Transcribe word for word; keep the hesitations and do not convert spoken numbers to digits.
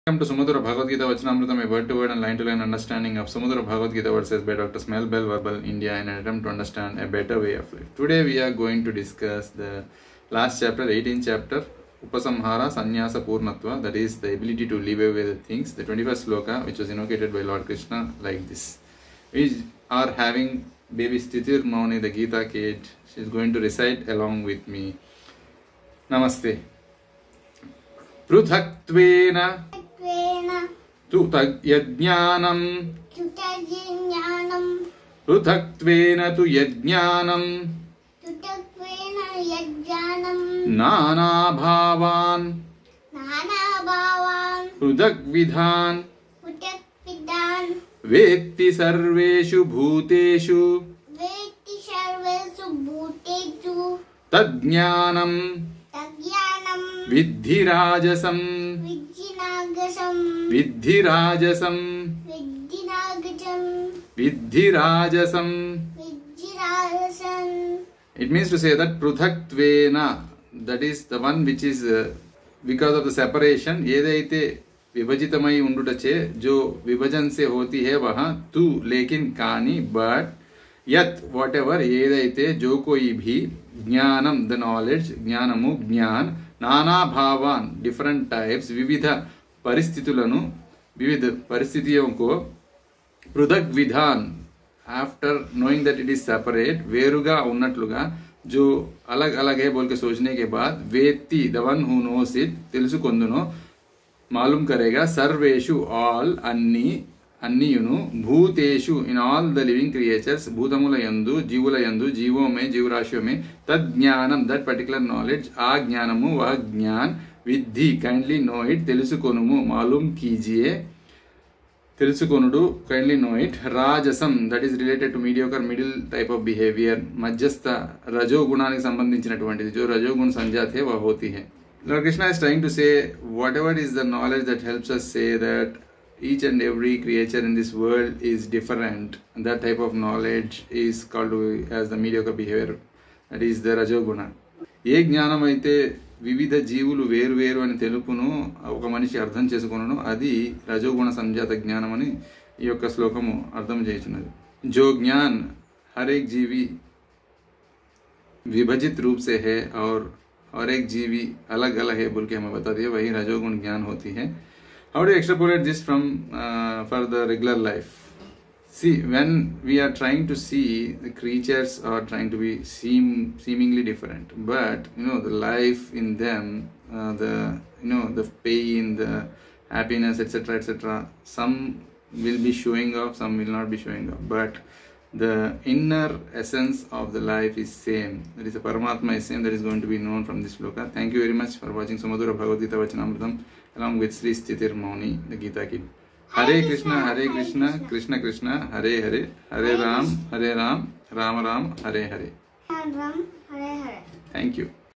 Welcome to Sumudra Bhagavad Gita Vachanamritam, a word to word and line to line understanding of Sumudra Bhagavad Gita verses by Doctor Smell Bell Verbal India in an attempt to understand a better way of life. Today we are going to discuss the last chapter, eighteenth chapter, Upasamhara Sannyasa Purnatva, that is the ability to leave away the things. The twenty-first sloka, which was invocated by Lord Krishna like this. We are having baby Stitir Mauni, the Gita kid. She is going to recite along with me. Namaste. Pruthaktveena Tu yajnanam Pruthaktveena tu yajnanam Nana bhavan Prudhakvidhan Vetti sarveshu bhuteshu Tadjnanam Viddhi rajasam Viddhi rajasam Viddhi rajasam. It means to say that Pruthaktveena, that is the one which is uh, because of the separation, yedaite vibhajitamai undutache, jo vibhajan se hoti hai waha tu lekin kani, but yat whatever yedaite jo koi bhi jnanam, the knowledge, jnanamu jnan, nana bhavan, different types, vividha परिस्थितुలను विविध परिस्थितियों को पृथक विधान, after knowing that it is separate, वेरुगा उन्नट्लुगा जो अलग अलग है बोल के सोचने के बाद, वेत्ति the one who knows it, तेलुसुकोंदुनो मालूम करेगा, सर्वेषु ऑल अन्नी अन्नियुनु, भूतेषु in all the living creatures, भूतमुल यंदु जीवुल यंदु जीवों में जीवराशियों में, तद ज्ञानम दैट पर्टिकुलर नॉलेज, आ ज्ञानमु वह ज्ञान, विद्धि काइंडली नो इट, तेलुसुकोनुमु मालूम कीजिए, तेलुसुकोनुडु काइंडली नो इट, राजसम that is related to mediocre middle type of behaviour, मध्यस्थ रजोगुणाనికి సంబంధించినటువంటిది जो रजोगुण संजात है वह होती है. Lord Krishna is trying to say whatever is the knowledge that helps us say that each and every creature in this world is different, and that type of knowledge is called as the mediocre behavior, that is the rajoguna. ఏ జ్ఞానం అయితే వివిధ జీవులు వేరు వేరు అని తెలుపును ఒక మనిషి అర్థం చేసుకొనును, అది రజోగుణ సంజాత జ్ఞానం అని ఈ యొక్క శ్లోకము అర్థం చేయుచున్నది. जो ज्ञान हर एक जीवी विभाजित रूप से है और हर एक जीवी अलग अलग है बोल के हमें बता दिया, वही रजोगुण ज्ञान होती है. How do you extrapolate this from uh, for the regular life? See, when we are trying to see, the creatures are trying to be seem seemingly different, but you know the life in them, uh, the you know the pain, the happiness, et cetera, et cetera. Some will be showing off, some will not be showing off, but the inner essence of the life is same. That is, the Paramatma is same. That is going to be known from this sloka. Thank you very much for watching Sumudra Bhagavad Gita Vachanamritam along with Sri Stitir Mauni, the Gita Kid. Hare Krishna, Hare Krishna, Krishna Krishna, Hare Hare, Hare Ram, Hare Ram, Ram Ram, Hare Hare. Ram Ram, Hare Hare. Thank you.